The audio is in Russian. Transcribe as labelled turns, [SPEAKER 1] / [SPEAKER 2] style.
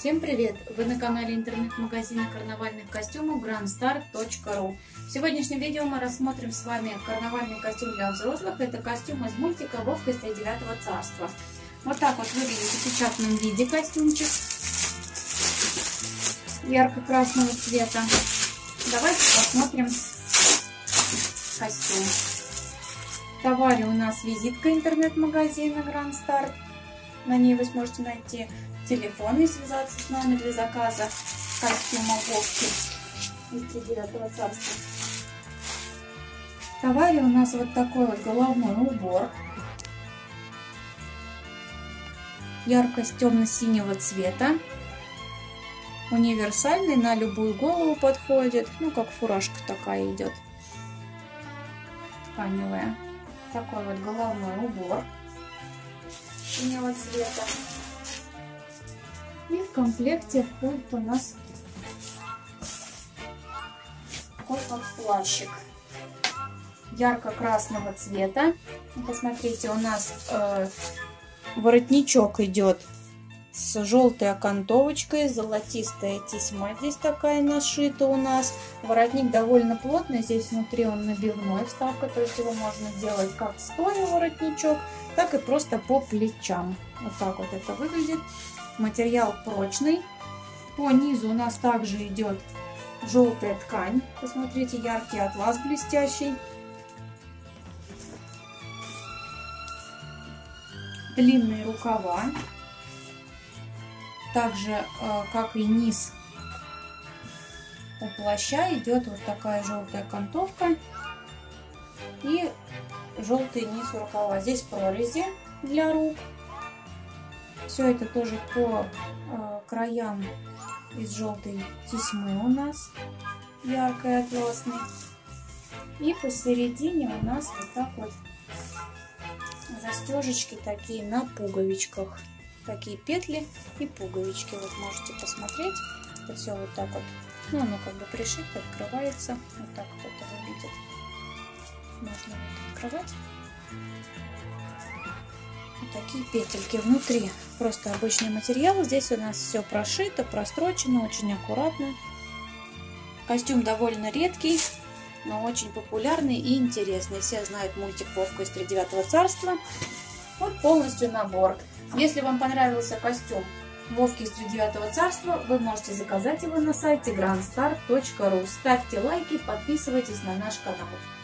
[SPEAKER 1] Всем привет! Вы на канале интернет-магазина карнавальных костюмов grandstar.ru. В сегодняшнем видео мы рассмотрим с вами карнавальный костюм для взрослых. Это костюм из мультика Вовка из Тридевятого царства. Вот так вот выглядит в печатном виде костюмчик ярко-красного цвета. Давайте посмотрим костюм. В товаре у нас визитка интернет-магазина Grand Star. На ней вы сможете найти телефон и связаться с нами для заказа костюма Вовки из Тридевятого царства. В товаре у нас вот такой вот головной убор. Яркость темно-синего цвета. Универсальный, на любую голову подходит. Ну, как фуражка такая идет. Тканевая. Такой вот головной убор синего цвета. И в комплекте входит у нас такой вот плащик ярко-красного цвета. Посмотрите, у нас воротничок идет с желтой окантовочкой, золотистая тесьма здесь такая нашита у нас. Воротник довольно плотный, здесь внутри он набивной, вставка, то есть его можно делать как стоя воротничок, так и просто по плечам. Вот так вот это выглядит. Материал прочный. По низу у нас также идет желтая ткань. Посмотрите, яркий атлас блестящий. Длинные рукава. Также, как и низ, у плаща идет вот такая желтая окантовка и желтый низ рукава. Здесь прорези для рук. Все это тоже по краям из желтой тесьмы у нас, яркой, атласной. И посередине у нас вот так вот застежечки такие на пуговичках. Такие петли и пуговички. Вот можете посмотреть. Это все вот так вот. Ну, оно как бы пришито, открывается. Вот так вот это выглядит. Можно вот открывать. Вот такие петельки внутри. Просто обычный материал. Здесь у нас все прошито, прострочено, очень аккуратно. Костюм довольно редкий, но очень популярный и интересный. Все знают мультик Вовка из Тридевятого царства. Вот полностью набор. Если вам понравился костюм Вовки из Тридевятого царства, вы можете заказать его на сайте grandstar.ru. Ставьте лайки, подписывайтесь на наш канал.